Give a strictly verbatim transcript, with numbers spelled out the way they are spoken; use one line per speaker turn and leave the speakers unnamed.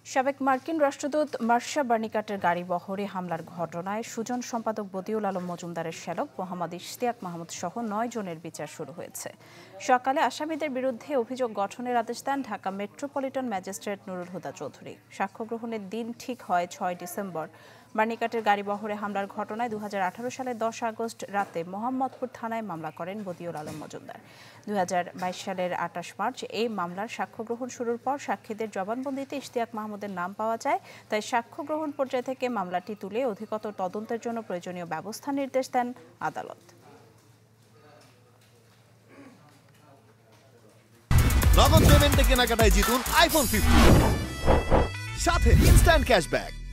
সাবেক মার্কিন রাষ্ট্রদূত মার্শা বার্নিকাটের গাড়ি বহরে হামলার ঘটনায় সুজন সম্পাদক বদিউল আলম মজুমদারের শ্যালক মোহাম্মদ ইশতিয়াক মাহমুদ সহ নয় জনের বিচার শুরু হয়েছে। সকালে আসামিদের বিরুদ্ধে অভিযোগ গঠনের আদেশ দেন ঢাকা মেট্রোপলিটন ম্যাজিস্ট্রেট নুরুল হুদা চৌধুরী। সাক্ষ্য গ্রহণের দিন ঠিক হয় ছয় ডিসেম্বর। বার্নিকাটের গাড়ি বহরে হামলার ঘটনায় দু হাজার আঠারো সালের দশ আগস্ট রাতে মোহাম্মদপুর থানায় মামলা করেন বদিউল আলম মজুমদার। দু হাজার বাইশ সালের আটাশ মার্চ এই মামলার সাক্ষ্য গ্রহণ শুরুর পর সাক্ষীদের জবানবন্দিতে ইশতিয়াক মাহমুদের নাম পাওয়া যায়। তাই সাক্ষ্য গ্রহণ পর্যায় থেকে মামলাটি তুলে অধিকতর তদন্তের জন্য প্রয়োজনীয় ব্যবস্থা নির্দেশ দেন আদালত।
নগদ পেমেন্টে কেনাকাটায় জিতুন আইফোন ফিফটি সাথে ইনস্ট্যান্ট ক্যাশব্যাক।